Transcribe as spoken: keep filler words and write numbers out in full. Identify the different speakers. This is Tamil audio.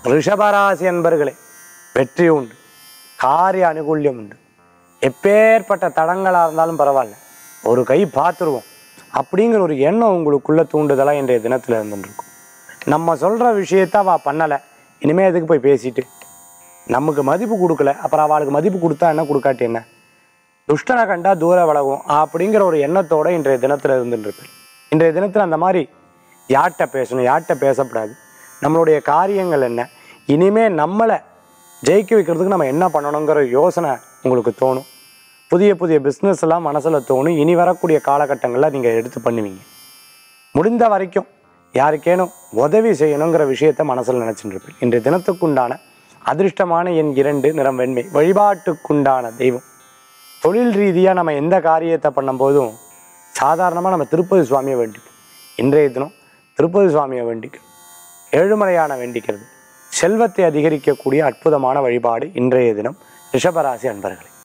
Speaker 1: ரிஷபராசி அன்பர்களே, வெற்றி உண்டு, காரிய அனுகூல்யம் உண்டு. எப்பேற்பட்ட தடங்களாக இருந்தாலும் பரவாயில்ல, ஒரு கை பார்த்துருவோம் அப்படிங்கிற ஒரு எண்ணம் உங்களுக்குள்ள தூண்டுதலாக இன்றைய தினத்தில் இருந்துருக்கும். நம்ம சொல்கிற விஷயத்த அவள் பண்ணலை, இனிமேல் எதுக்கு போய் பேசிட்டு, நமக்கு மதிப்பு கொடுக்கல, அப்புறம் அவளுக்கு மதிப்பு கொடுத்தா என்ன கொடுக்காட்டி என்ன, துஷ்டனை கண்டா தூர விலகும் அப்படிங்கிற ஒரு எண்ணத்தோடு இன்றைய தினத்தில் இருந்துருப்பேன். இன்றைய தினத்தில் அந்த மாதிரி யார்கிட்ட பேசணும், யார்கிட்ட பேசக்கூடாது, நம்மளுடைய காரியங்கள் என்ன, இனிமேல் நம்மளை ஜெயிக்க வைக்கிறதுக்கு நம்ம என்ன பண்ணணுங்கிற யோசனை உங்களுக்கு தோணும். புதிய புதிய பிஸ்னஸ் எல்லாம் மனசில் தோணும். இனி வரக்கூடிய காலகட்டங்களில் நீங்கள் எடுத்து பண்ணுவீங்க. முடிந்த வரைக்கும் யாருக்கேனும் உதவி செய்யணுங்கிற விஷயத்த மனசில் நினச்சிட்டு இருப்பேன். இன்றைய தினத்துக்குண்டான அதிர்ஷ்டமான எண் இரண்டு, நிறம் வெண்மை. வழிபாட்டுக்குண்டான தெய்வம். தொழில் ரீதியாக நம்ம எந்த காரியத்தை பண்ணும்போதும் சாதாரணமாக நம்ம திருப்பதி சுவாமியை வேண்டிப்போம். இன்றைய தினம் திருப்பதி சுவாமியை வேண்டிக்க, ஏழுமலையான வேண்டிக்கிறது செல்வத்தை அதிகரிக்கக்கூடிய அற்புதமான வழிபாடு இன்றைய தினம் ரிஷபராசி அன்பர்களே.